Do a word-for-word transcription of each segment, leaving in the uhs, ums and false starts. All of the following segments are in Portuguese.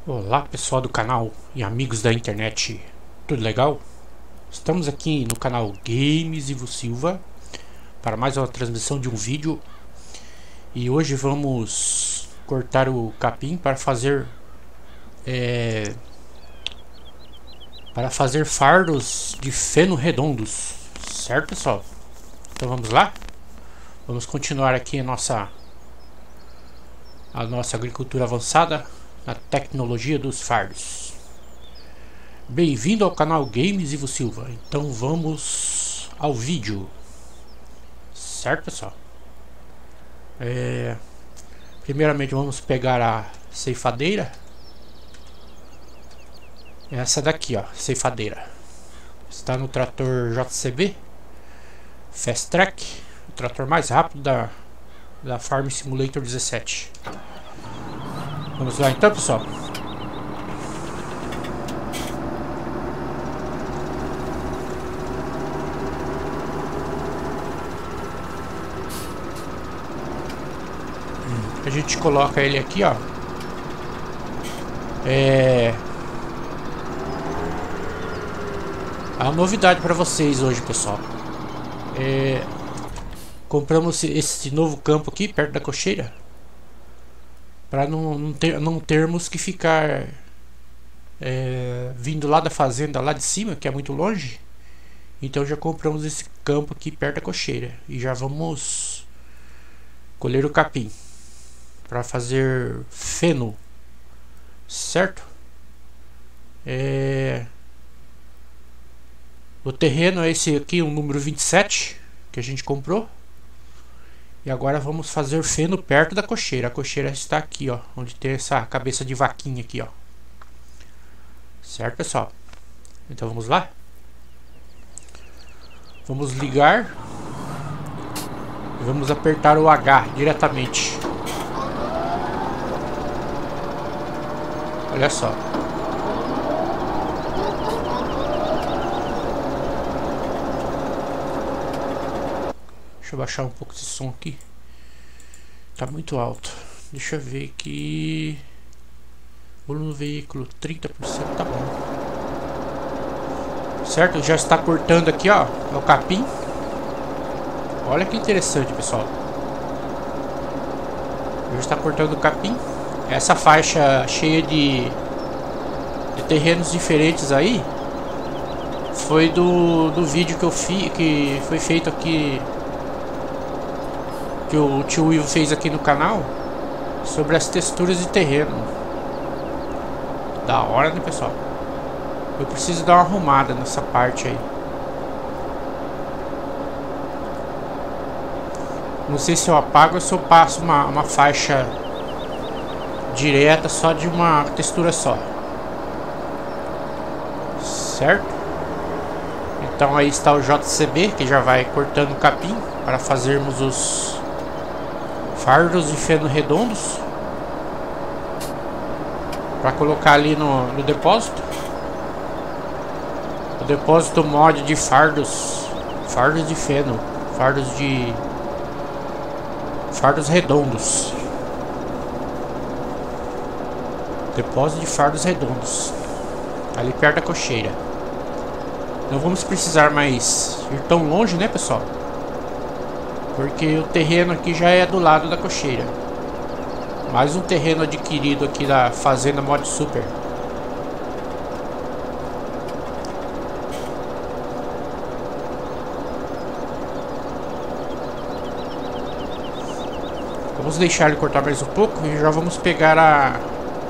Olá pessoal do canal e amigos da internet, tudo legal? Estamos aqui no canal Games Ivo Silva para mais uma transmissão de um vídeo. E hoje vamos cortar o capim para fazer é, para fazer fardos de feno redondos, certo pessoal? Então vamos lá? Vamos continuar aqui a nossa a nossa agricultura avançada na tecnologia dos fardos. Bem-vindo ao canal Games Ivo Silva. Então vamos ao vídeo, certo pessoal? É, primeiramente vamos pegar a ceifadeira. Essa daqui, ó, ceifadeira. Está no trator J C B Fast Track, o trator mais rápido da, da Farm Simulator dezessete. Vamos lá então, pessoal. A gente coloca ele aqui, ó. É a novidade para vocês hoje, pessoal. É... Compramos esse novo campo aqui perto da cocheira para não, não, ter, não termos que ficar é, vindo lá da fazenda lá de cima, que é muito longe. Então já compramos esse campo aqui perto da cocheira e já vamos colher o capim para fazer feno, certo? É... O terreno é esse aqui, o número vinte e sete que a gente comprou. E agora vamos fazer feno perto da cocheira. A cocheira está aqui, ó, onde tem essa cabeça de vaquinha aqui, ó. Certo, pessoal? Então vamos lá. Vamos ligar. E vamos apertar o H diretamente. Olha só. Deixa eu baixar um pouco esse som aqui. Tá muito alto. Deixa eu ver aqui. Volume do veículo trinta por cento, tá bom. Certo? Já está cortando aqui, ó, o capim. Olha que interessante, pessoal. Já está cortando o capim. Essa faixa cheia de, de terrenos diferentes aí foi do, do vídeo que eu fiz, que foi feito aqui, que o tio Will fez aqui no canal, sobre as texturas de terreno. Da hora, né, pessoal? Eu preciso dar uma arrumada nessa parte aí. Não sei se eu apago ou se eu passo uma, uma faixa direta só de uma textura só, certo? Então aí está o J C B, que já vai cortando o capim para fazermos os fardos de feno redondos para colocar ali no, no depósito. O depósito mod de fardos, fardos de feno, fardos de fardos redondos. Depósito de fardos redondos, ali perto da cocheira. Não vamos precisar mais ir tão longe, né, pessoal? Porque o terreno aqui já é do lado da cocheira. Mais um terreno adquirido aqui da Fazenda Mod Super. Vamos deixar ele cortar mais um pouco e já vamos pegar a...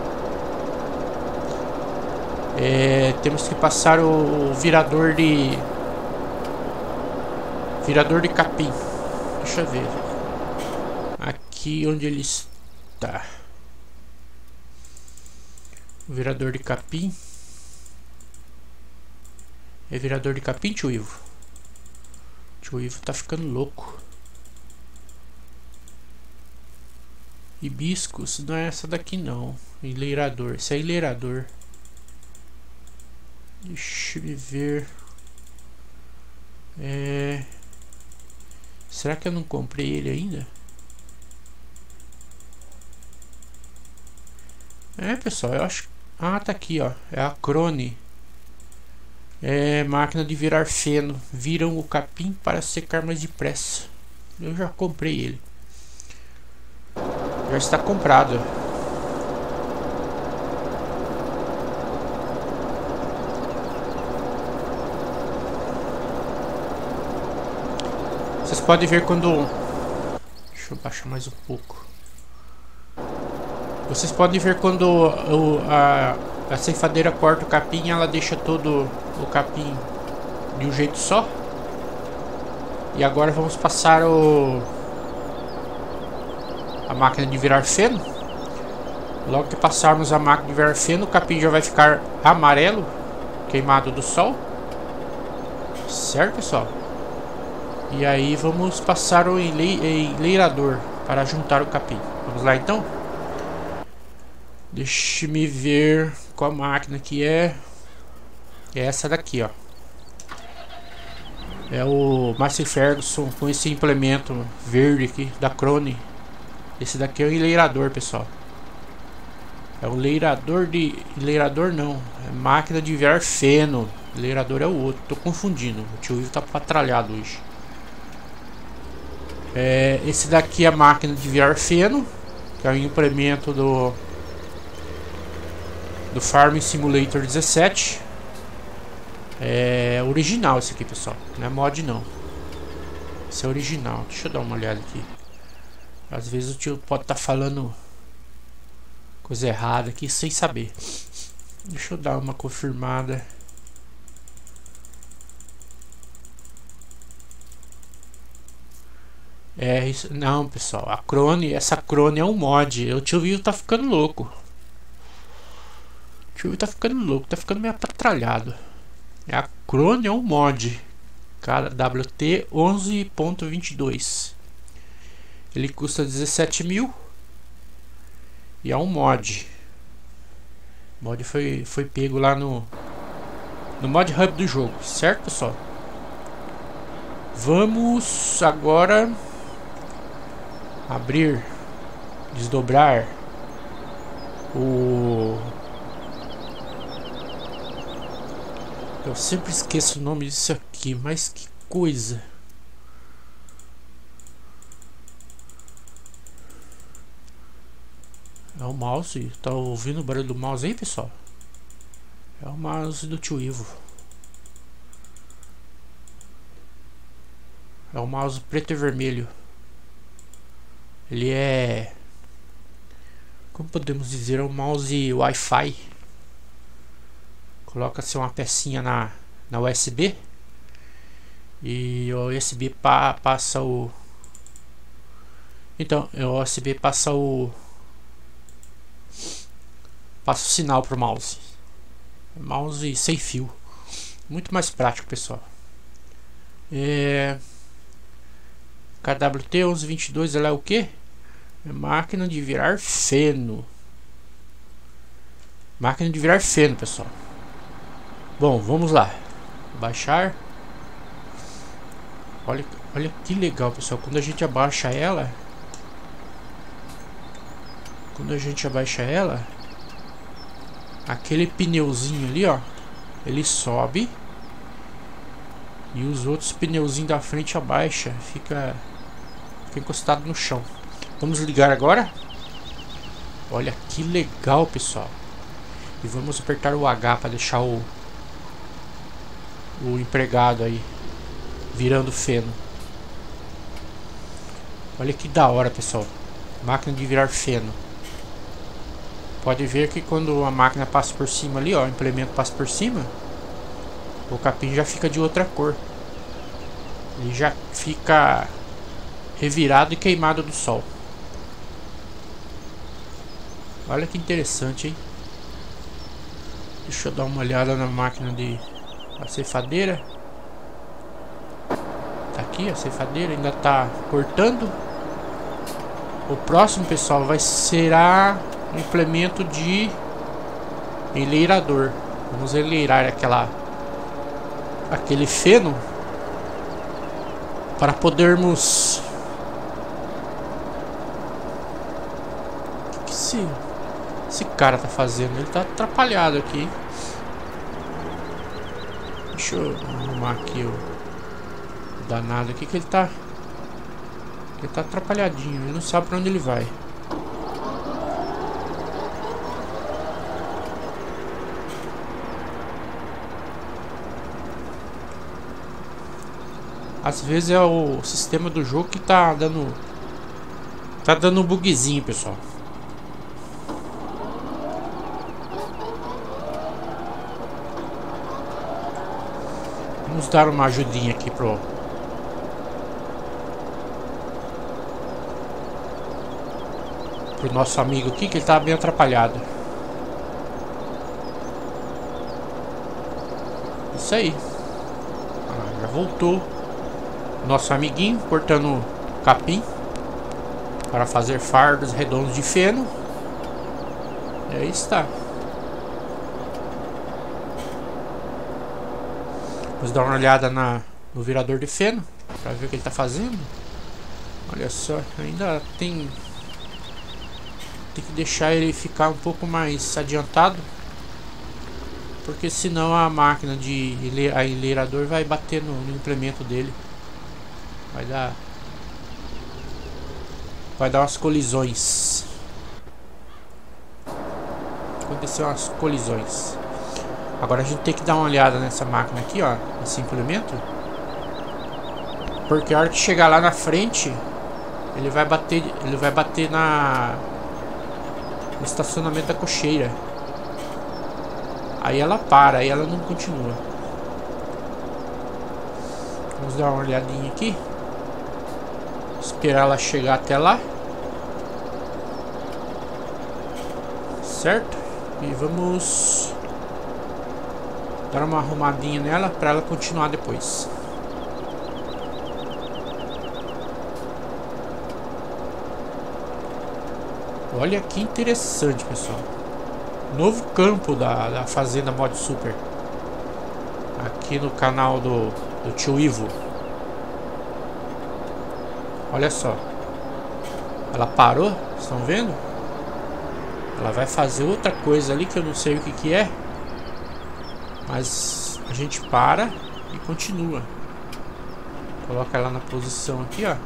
É, temos que passar o virador de virador de capim. Deixa eu ver aqui onde ele está. O virador de capim. É virador de capim, tio Ivo? Tio Ivo tá ficando louco. Hibiscos, não é essa daqui não. Enleirador, esse é enleirador. Deixa eu ver. É... Será que eu não comprei ele ainda? É, pessoal, eu acho Ah, tá aqui, ó. É a Krone. É máquina de virar feno. Viram o capim para secar mais depressa. Eu já comprei ele. Já está comprado. Vocês podem ver quando... Deixa eu baixar mais um pouco. Vocês podem ver quando o, a, a ceifadeira corta o capim, ela deixa todo o capim de um jeito só. E agora vamos passar o a máquina de virar feno. Logo que passarmos a máquina de virar feno, o capim já vai ficar amarelo, queimado do sol. Certo, pessoal? E aí vamos passar o enleirador para juntar o capim. Vamos lá então? Deixe-me ver qual máquina que é. É essa daqui, ó. É o Massey Ferguson com esse implemento verde aqui da Krone. Esse daqui é o enleirador, pessoal. É o leirador de... Leirador não, é máquina de virar feno. Leirador é o outro, tô confundindo. O tio Ivo tá patralhado hoje. É, esse daqui é a máquina de virar feno, que é o implemento do do Farming Simulator dezessete. É original esse aqui, pessoal, não é mod não. Esse é original. Deixa eu dar uma olhada aqui. Às vezes o tio pode estar tá falando coisa errada aqui sem saber. Deixa eu dar uma confirmada. É isso. Não, pessoal, a Krone, essa Krone é um mod. O tio Vivo tá ficando louco. O tio Vivo tá ficando louco, tá ficando meio atrapalhado. É a Krone é um mod. Cara, W T onze ponto vinte e dois. Ele custa dezessete mil. E é um mod. O mod foi, foi pego lá no no mod hub do jogo, certo, pessoal? Vamos agora abrir, desdobrar o... Eu sempre esqueço o nome disso aqui, mas que coisa. É o mouse, tá ouvindo o barulho do mouse aí, pessoal? É o mouse do tio Ivo. É o mouse preto e vermelho. Ele é... Como podemos dizer? É um mouse Wi-Fi. Coloca-se uma pecinha na, na U S B. E o U S B pa, passa o... Então, o U S B passa o... Passa o sinal pro mouse. Mouse sem fio. Muito mais prático, pessoal. É... K W T onze vinte e dois, ela é o que? É máquina de virar feno. Máquina de virar feno, pessoal. Bom, vamos lá. Baixar. Olha, olha que legal, pessoal. Quando a gente abaixa ela... Quando a gente abaixa ela... Aquele pneuzinho ali, ó, ele sobe. E os outros pneuzinhos da frente abaixa. Fica, fica encostado no chão. Vamos ligar agora. Olha que legal, pessoal. E vamos apertar o H para deixar o O empregado aí virando feno. Olha que da hora, pessoal. Máquina de virar feno. Pode ver que quando a máquina passa por cima ali, ó, o implemento passa por cima, o capim já fica de outra cor. Ele já fica revirado e queimado do sol. Olha que interessante, hein? Deixa eu dar uma olhada na máquina de a ceifadeira. Tá aqui a ceifadeira, ainda tá cortando. O próximo, pessoal, vai será um implemento de enleirador. Vamos enleirar aquela aquele feno para podermos... O que que esse, esse cara tá fazendo? Ele tá atrapalhado aqui, hein? Deixa eu arrumar aqui o, o danado aqui, que ele tá... Ele tá atrapalhadinho, ele não sabe pra onde ele vai. Às vezes é o sistema do jogo que tá dando... Tá dando um bugzinho, pessoal. Vamos dar uma ajudinha aqui pro... Pro nosso amigo aqui, que ele tá bem atrapalhado. Isso aí. Ah, já voltou. Nosso amiguinho cortando capim para fazer fardos redondos de feno. E aí está. Vamos dar uma olhada na, no virador de feno para ver o que ele está fazendo. Olha só, ainda tem tem que deixar ele ficar um pouco mais adiantado, porque senão a máquina de a enleirador vai bater no, no implemento dele. Vai dar Vai dar umas colisões. Aconteceu umas colisões. Agora a gente tem que dar uma olhada nessa máquina aqui, ó, nesse implemento, porque a hora que chegar lá na frente, ele vai bater, ele vai bater na no estacionamento da cocheira. Aí ela para, aí ela não continua. Vamos dar uma olhadinha aqui. Esperar ela chegar até lá, certo? E vamos dar uma arrumadinha nela para ela continuar depois. Olha que interessante, pessoal. Novo campo da, da Fazenda Mod Super aqui no canal do, do Tio Ivo. Olha só, ela parou, estão vendo? Ela vai fazer outra coisa ali que eu não sei o que que é, mas a gente para e continua. Coloca ela na posição aqui, ó,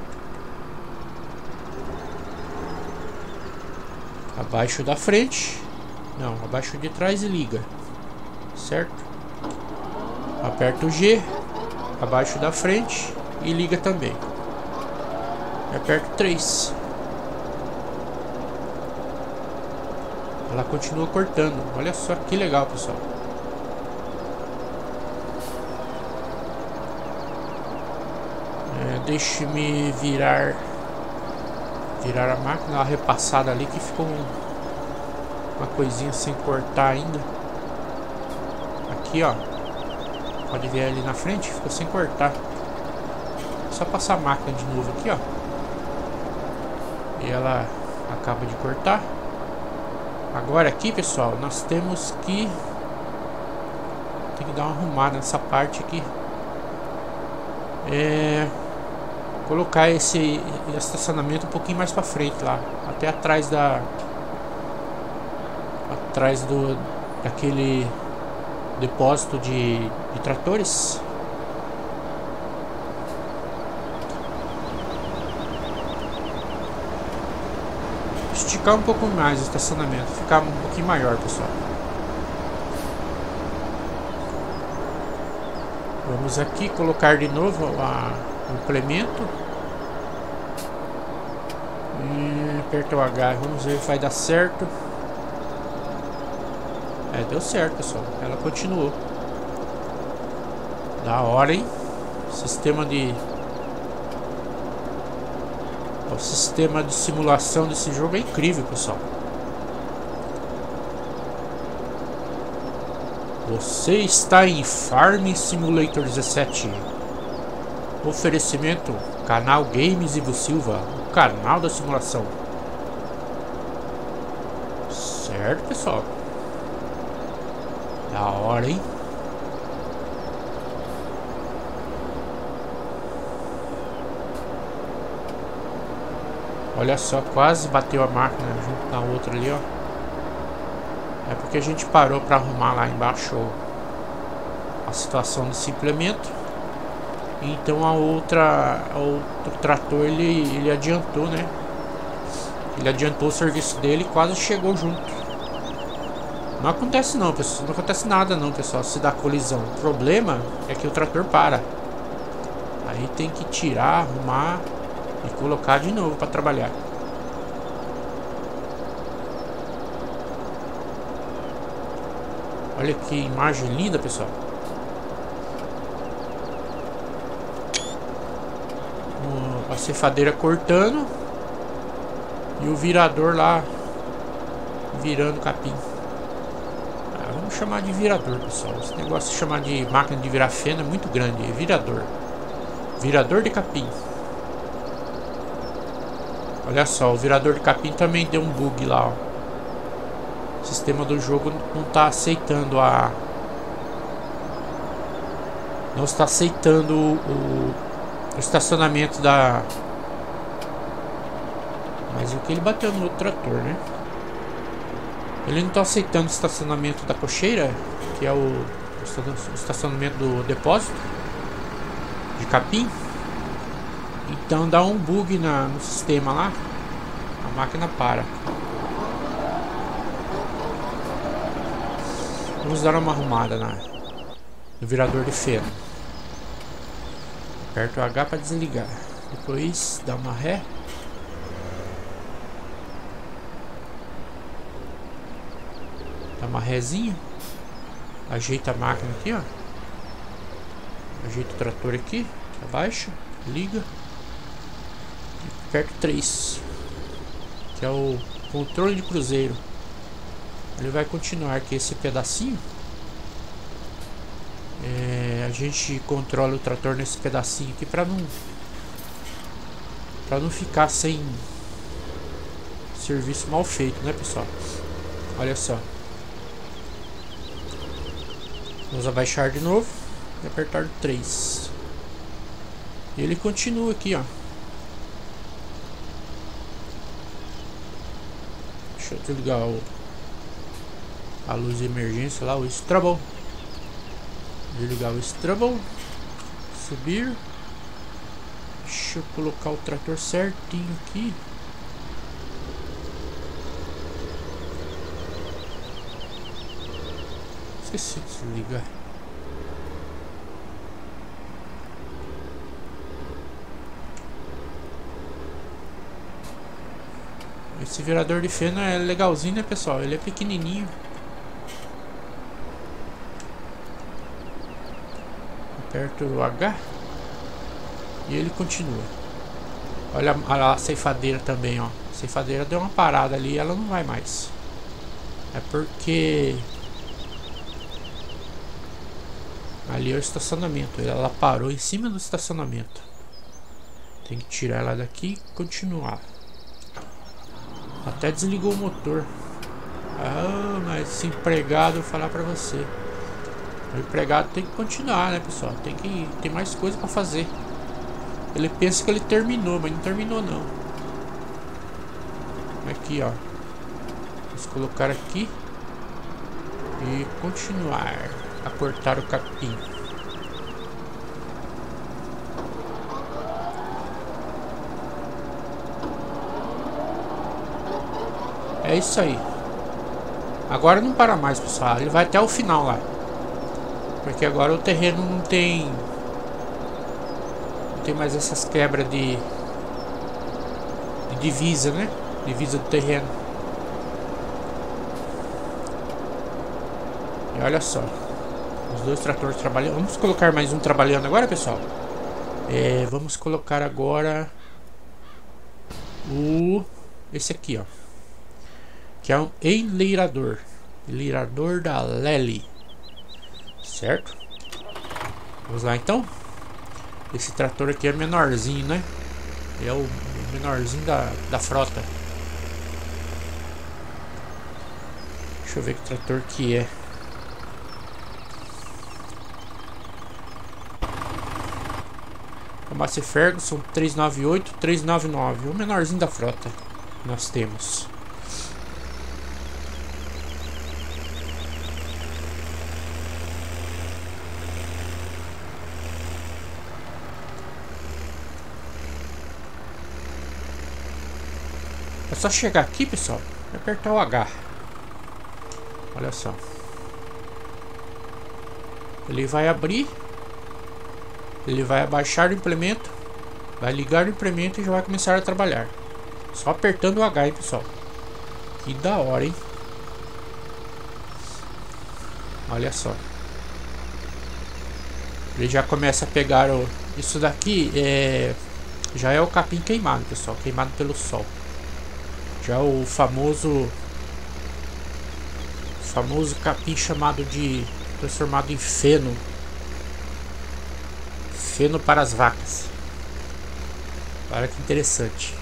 abaixo da frente, não, abaixo de trás, e liga, certo? Aperta o G, abaixo da frente e liga também. Aperto três. Ela continua cortando. Olha só que legal, pessoal. É, Deixe-me virar Virar a máquina. Uma repassada ali que ficou um, uma coisinha sem cortar ainda. Aqui, ó. Pode ver ali na frente. Ficou sem cortar. É só passar a máquina de novo aqui, ó. E ela acaba de cortar. Agora aqui, pessoal, nós temos que tem que dar uma arrumada nessa parte aqui. É, colocar esse estacionamento um pouquinho mais para frente lá, até atrás da atrás do daquele depósito de, de tratores. Esticar um pouco mais o estacionamento, ficar um pouquinho maior, pessoal. Vamos aqui colocar de novo a, o implemento e aperta o H. Vamos ver se vai dar certo. É, deu certo, pessoal. Ela continuou. Da hora, hein? Sistema de O sistema de simulação desse jogo é incrível, pessoal. Você está em Farming Simulator dezessete. Oferecimento Canal Games Ivo Silva, o canal da simulação. Certo, pessoal. Da hora, hein? Olha só, quase bateu a máquina junto na outra ali, ó. É porque a gente parou para arrumar lá embaixo a situação desse implemento. Então a outra, a outro trator ele, ele adiantou, né? Ele adiantou o serviço dele e quase chegou junto. Não acontece não, pessoal. Não acontece nada não, pessoal, se dá colisão. O problema é que o trator para. Aí tem que tirar, arrumar e colocar de novo para trabalhar. Olha que imagem linda, pessoal. A cefadeira cortando e o virador lá virando capim. Ah, vamos chamar de virador, pessoal. Esse negócio de chamar de máquina de virar feno é muito grande. É virador. Virador de capim. Olha só, o virador de capim também deu um bug lá, ó. O sistema do jogo não está aceitando a... Não está aceitando o, o estacionamento da... Mas o que ele bateu no outro trator, né? Ele não está aceitando o estacionamento da cocheira, que é o, o estacionamento do depósito de capim. Então dá um bug na, no sistema lá. A máquina para. Vamos dar uma arrumada na, no virador de feno. Aperta o H para desligar. Depois dá uma ré. Dá uma rézinha. Ajeita a máquina aqui, ó. Ajeita o trator aqui. Abaixa. Liga. E aperta o três. Que é o controle de cruzeiro. Ele vai continuar aqui esse pedacinho. É, a gente controla o trator nesse pedacinho aqui para não para não ficar sem serviço mal feito, né, pessoal? Olha só. Vamos abaixar de novo e apertar o três. E ele continua aqui, ó. Deixa eu desligar o a luz de emergência lá, o Strobel. Desligar o Strobel. Subir. Deixa eu colocar o trator certinho aqui. Esqueci de desligar. Esse virador de feno é legalzinho, né, pessoal? Ele é pequenininho. Aperto o H e ele continua. Olha a, a ceifadeira também, ó. A ceifadeira deu uma parada ali, ela não vai mais. É porque ali é o estacionamento. Ela parou em cima do estacionamento. Tem que tirar ela daqui e continuar. Até desligou o motor. Ah, mas esse empregado, eu vou falar pra você. O empregado tem que continuar, né, pessoal? Tem que tem mais coisa pra fazer. Ele pensa que ele terminou, mas não terminou não. Aqui, ó. Vamos colocar aqui e continuar a cortar o capim. É isso aí. Agora não para mais, pessoal. Ele vai até o final lá. Porque agora o terreno não tem Não tem mais essas quebras de De divisa, né? Divisa do terreno. E olha só, os dois tratores trabalhando. Vamos colocar mais um trabalhando agora, pessoal. é, Vamos colocar agora O Esse aqui, ó, que é um enleirador. Enleirador da Lely. Certo? Vamos lá então. Esse trator aqui é menorzinho, né? É o menorzinho da, da frota. Deixa eu ver que trator que é. O Massey Ferguson trezentos e noventa e oito, trezentos e noventa e nove. O menorzinho da frota nós temos. É só chegar aqui, pessoal, e apertar o H. Olha só. Ele vai abrir. Ele vai abaixar o implemento. Vai ligar o implemento e já vai começar a trabalhar. Só apertando o H, hein, pessoal. Que da hora, hein? Olha só. Ele já começa a pegar o... Isso daqui é... já é o capim queimado, pessoal. Queimado pelo sol. Já o famoso... famoso capim chamado de... transformado em feno. Feno para as vacas. Olha que interessante.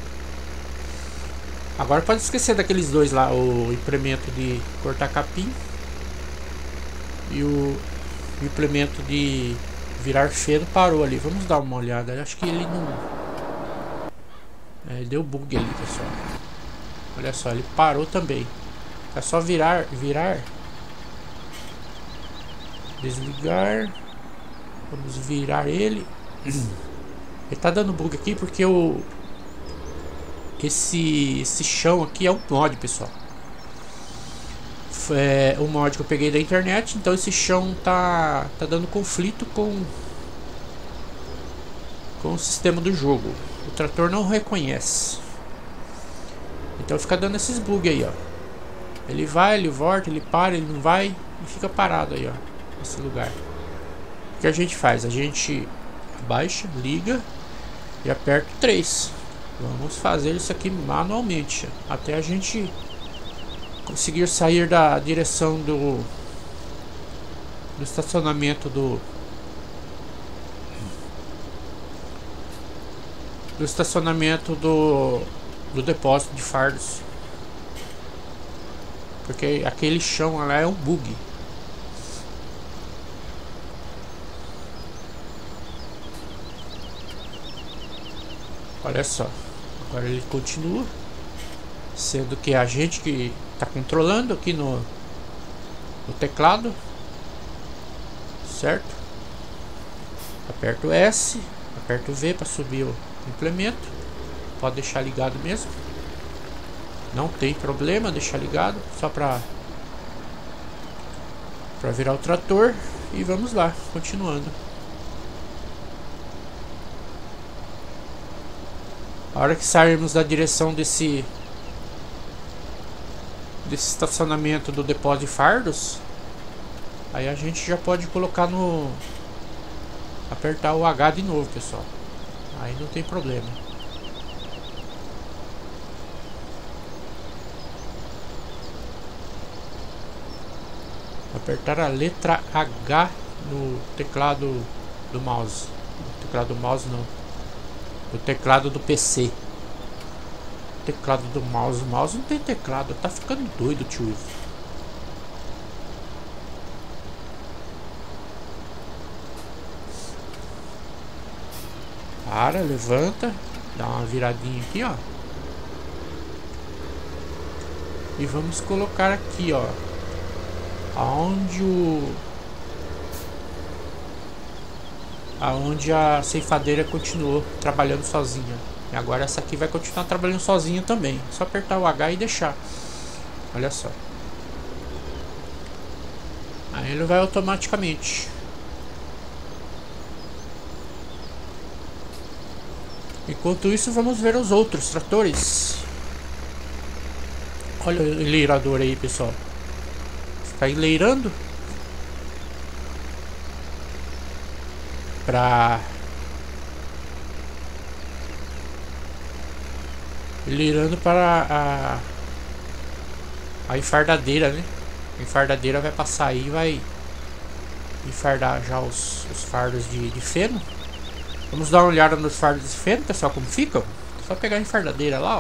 Agora pode esquecer daqueles dois lá. O implemento de cortar capim. E o implemento de virar feno parou ali. Vamos dar uma olhada. Acho que ele não... É, deu bug ali, pessoal. Olha só, ele parou também. É só virar, virar. Desligar. Vamos virar ele. Ele tá dando bug aqui porque o... Esse, esse chão aqui é um mod, pessoal. É o mod que eu peguei da internet. Então esse chão tá, tá dando conflito com com o sistema do jogo. O trator não reconhece. Então fica dando esses bugs aí, ó. Ele vai, ele volta, ele para, ele não vai e fica parado aí, ó, nesse lugar. O que a gente faz? A gente abaixa, liga e aperta o três. Vamos fazer isso aqui manualmente até a gente conseguir sair da direção do, do estacionamento do do estacionamento do, do depósito de fardos, porque aquele chão lá é um bug. Olha só, agora ele continua, sendo que é a gente que está controlando aqui no, no teclado, certo? Aperto S, aperto V para subir o implemento. Pode deixar ligado mesmo, não tem problema deixar ligado, só para para virar o trator. E vamos lá, continuando. A hora que sairmos da direção desse desse estacionamento do depósito de fardos, aí a gente já pode colocar no... apertar o H de novo, pessoal. Aí não tem problema. Apertar a letra H no teclado do mouse. No teclado do mouse não. No teclado do P C. Teclado do mouse. O mouse não tem teclado. Tá ficando doido, tio. Para, levanta. Dá uma viradinha aqui, ó. E vamos colocar aqui, ó. Aonde o... aonde a ceifadeira continuou trabalhando sozinha. E agora essa aqui vai continuar trabalhando sozinha também. Só apertar o H e deixar. Olha só. Aí ele vai automaticamente. Enquanto isso, vamos ver os outros tratores. Olha o enleirador aí, pessoal. Está enleirando para enleirando para a, a enfardadeira, né? A enfardadeira vai passar aí e vai enfardar já os, os fardos de, de feno. Vamos dar uma olhada nos fardos de feno, pessoal, como ficam. Só pegar a enfardadeira lá, ó.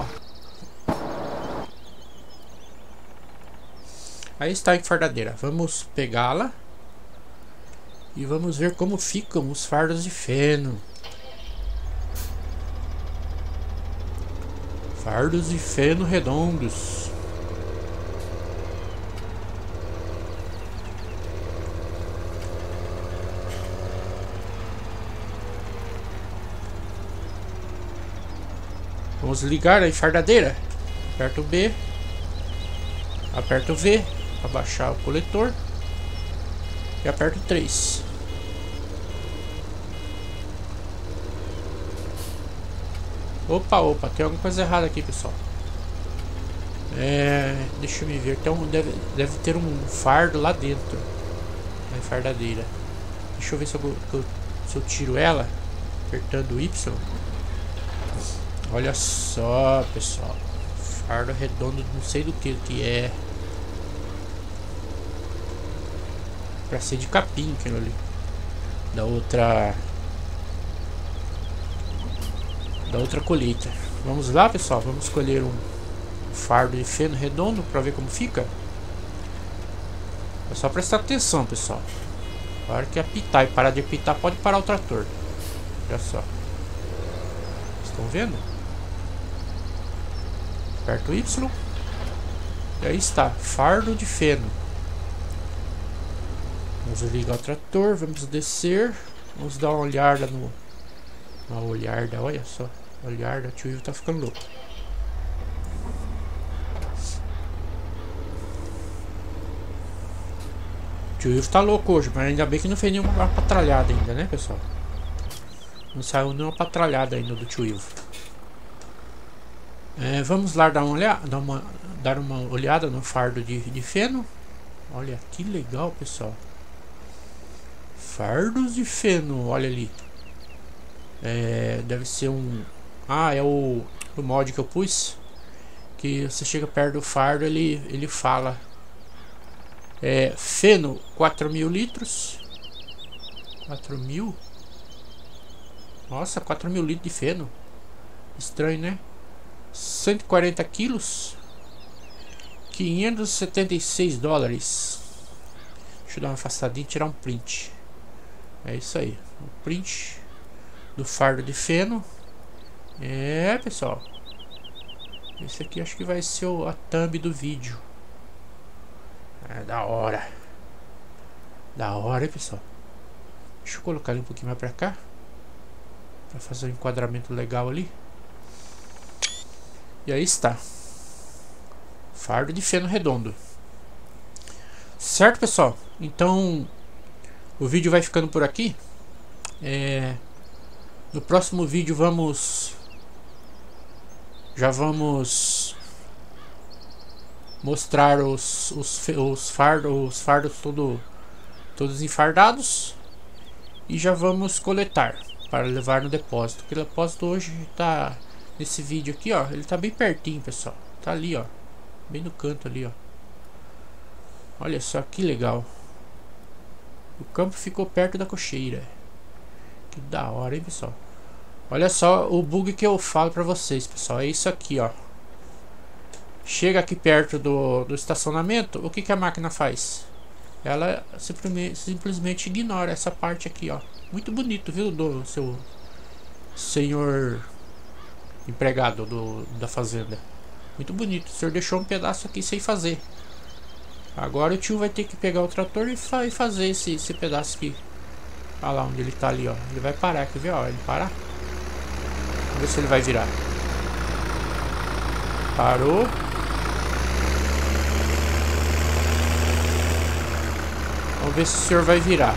Aí está a enfardadeira. Vamos pegá-la e vamos ver como ficam os fardos de feno. Fardos de feno redondos. Vamos ligar a enfardadeira. Aperto o B. Aperto o V para baixar o coletor. E aperto três. Opa, opa, tem alguma coisa errada aqui, pessoal. É, deixa eu me ver. Tem um, deve, deve ter um fardo lá dentro. Na fardadeira. Deixa eu ver se eu, se eu tiro ela apertando Y. Olha só, pessoal. Fardo redondo, não sei do que que é. Pra ser de capim aquilo ali. Da outra. Da outra colheita. Vamos lá, pessoal. Vamos escolher um fardo de feno redondo pra ver como fica. É só prestar atenção, pessoal. Na hora que apitar e parar de apitar, pode parar o trator. Olha só. Estão vendo? Aperto Y. E aí está. Fardo de feno. Vamos ligar o trator. Vamos descer. Vamos dar uma olhada no... Uma olhada, olha só. Olhada, o tio Ivo tá ficando louco. O tio Ivo tá louco hoje, mas ainda bem que não fez nenhuma patralhada ainda, né, pessoal? Não saiu nenhuma patralhada ainda do tio Ivo. É, vamos lá dar uma olhada, dar uma, dar uma olhada no fardo de, de feno. Olha que legal, pessoal. Fardos de feno, olha ali. É, deve ser um... Ah, é o, o mod que eu pus. Que você chega perto do fardo, ele, ele fala. É, feno, quatro mil litros. quatro mil? Nossa, quatro mil litros de feno. Estranho, né? cento e quarenta quilos. quinhentos e setenta e seis dólares. Deixa eu dar uma afastadinha e tirar um print. É isso aí. O print do fardo de feno. É, pessoal. Esse aqui acho que vai ser o, a thumb do vídeo. É da hora. Da hora, hein, pessoal. Deixa eu colocar ele um pouquinho mais pra cá. Pra fazer um enquadramento legal ali. E aí está. Fardo de feno redondo. Certo, pessoal? Então o vídeo vai ficando por aqui. É... No próximo vídeo vamos... Já vamos mostrar os, os, os, fardos, os fardos todo, todos enfardados. E já vamos coletar para levar no depósito. Porque o depósito hoje está... Nesse vídeo aqui, ó. Ele tá bem pertinho, pessoal. Tá ali, ó. Bem no canto ali, ó. Olha só que legal. O campo ficou perto da cocheira. Que da hora, hein, pessoal. Olha só o bug que eu falo pra vocês, pessoal. É isso aqui, ó. Chega aqui perto do, do estacionamento. O que que a máquina faz? Ela simplesmente, simplesmente ignora essa parte aqui, ó. Muito bonito, viu, do seu senhor empregado do, da fazenda. Muito bonito. O senhor deixou um pedaço aqui sem fazer. Agora o tio vai ter que pegar o trator e, fa e fazer esse, esse pedaço aqui. Olha lá onde ele tá ali, ó. Ele vai parar, quer ver? Ó, ele parar. Vamos ver se ele vai virar. Parou. Vamos ver se o senhor vai virar.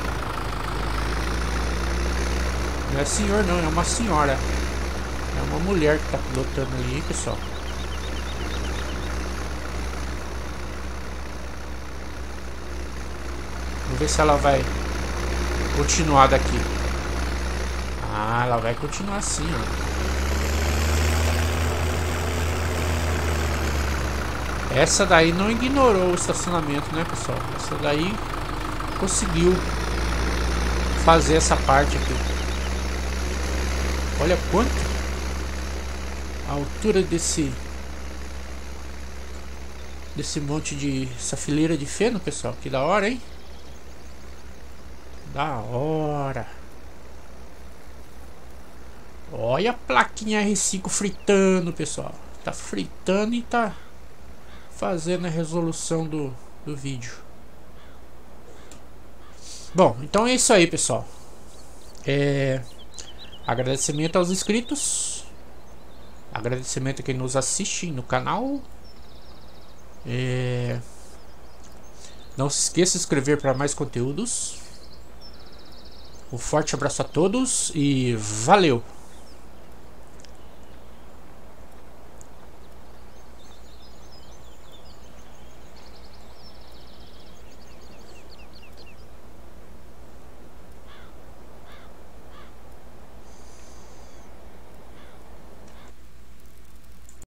Não é senhor não, é uma senhora. É uma mulher que tá pilotando ali, pessoal. Vamos ver se ela vai continuar daqui. Ah, ela vai continuar assim, ó. Essa daí não ignorou o estacionamento, né, pessoal? Essa daí conseguiu fazer essa parte aqui. Olha quanto a altura desse desse monte de essa fileira de feno, pessoal. Que da hora, hein? Da hora. Olha a plaquinha R cinco fritando, pessoal. Tá fritando e tá fazendo a resolução do, do vídeo. Bom, então é isso aí, pessoal. É... Agradecimento aos inscritos. Agradecimento a quem nos assiste no canal. É... Não se esqueça de se inscrever para mais conteúdos. Um forte abraço a todos e valeu!